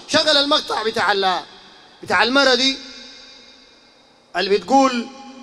شغل المقطع بتاع المرة دي اللي بتقول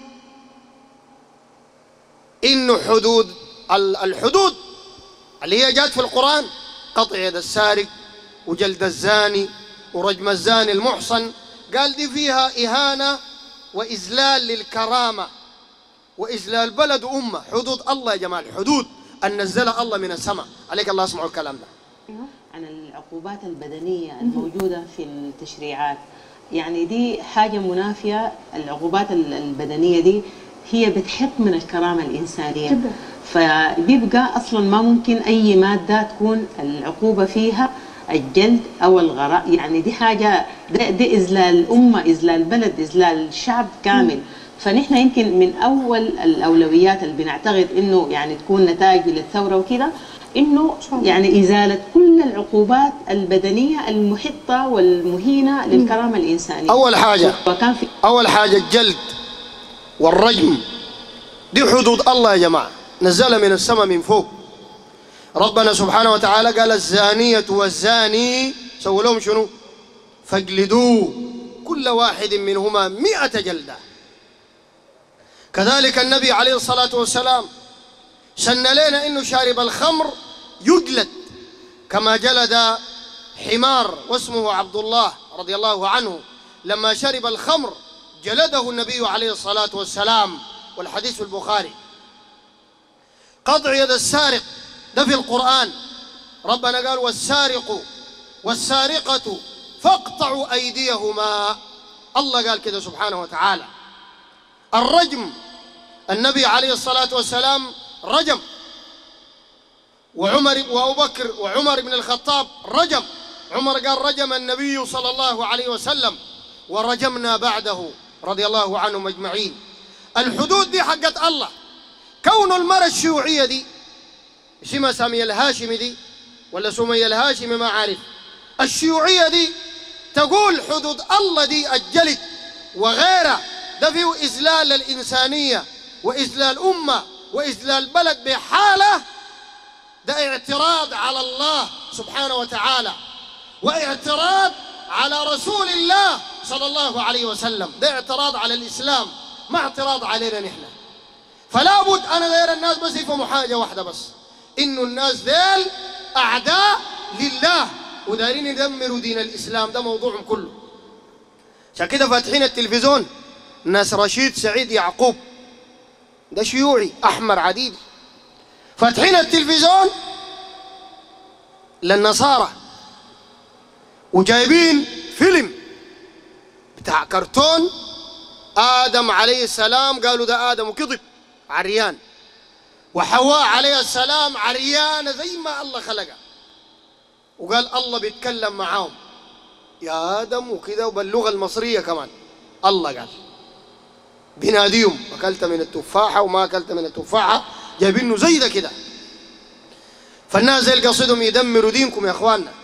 إنه الحدود اللي هي جات في القرآن، قطع يد السارق وجلد الزاني ورجم الزاني المحصن، قال دي فيها إهانة وإذلال للكرامة وإذلال بلد أمة. حدود الله يا جماعة، الحدود أن نزلها الله من السماء. عليك الله اسمعوا الكلام ده. عن العقوبات البدنية الموجودة في التشريعات، يعني دي حاجة منافية. العقوبات البدنية دي هي بتحط من الكرامة الإنسانية، فبيبقى أصلا ما ممكن أي مادة تكون العقوبة فيها الجلد أو الغراء. يعني دي حاجة، دي إذلال الأمة، إذلال البلد، إذلال الشعب كامل. فنحن يمكن من أول الأولويات اللي بنعتقد إنه يعني تكون نتائج للثورة وكده، إنه يعني إزالة كل العقوبات البدنية المحطة والمهينة للكرامة الإنسانية. أول حاجة الجلد والرجم، دي حدود الله يا جماعة، نزل من السماء من فوق. ربنا سبحانه وتعالى قال الزانية والزاني سووا لهم شنو؟ فاجلدوا كل واحد منهما 100 جلدة. كذلك النبي عليه الصلاة والسلام سن لنا إنه شارب الخمر يجلد، كما جلد حمار واسمه عبد الله رضي الله عنه لما شرب الخمر جلده النبي عليه الصلاة والسلام، والحديث في البخاري. قطع يد السارق ده في القرآن، ربنا قال والسارق والسارقة فاقطعوا أيديهما، الله قال كده سبحانه وتعالى. الرجم النبي عليه الصلاة والسلام رجم، وعمر وأبو بكر وعمر بن الخطاب رجم. عمر قال رجم النبي صلى الله عليه وسلم ورجمنا بعده رضي الله عنهم أجمعين. الحدود دي حقت الله. كون المرأة الشيوعية دي اسمها سامية الهاشمي دي ولا سمية الهاشمي ما عارف، الشيوعية دي تقول حدود الله دي الجلد وغيرها، ده فيه إذلال للإنسانية وإذلال أمة وإذلال بلد بحالة. ده اعتراض على الله سبحانه وتعالى واعتراض على رسول الله صلى الله عليه وسلم، ده اعتراض على الإسلام ما اعتراض علينا نحن. فلا بد أنا داير الناس بس يفهموا حاجة واحدة بس، إنه الناس ذيل أعداء لله ودايرين يدمروا دين الإسلام، ده موضوعهم كله. عشان كده فاتحين التلفزيون ناس رشيد سعيد يعقوب، ده شيوعي أحمر عديد، فاتحين التلفزيون للنصارى وجايبين فيلم بتاع كرتون آدم عليه السلام، قالوا ده آدم وكذب عريان، وحواء عليه السلام عريانة زي ما الله خلقها، وقال الله بيتكلم معاهم يا آدم وكذا، وباللغة المصرية كمان الله قال بيناديهم أكلت من التفاحة وما أكلت من التفاحة، جايبينه زي ده كده. فالناس زي قصدهم يدمروا دينكم يا إخواننا.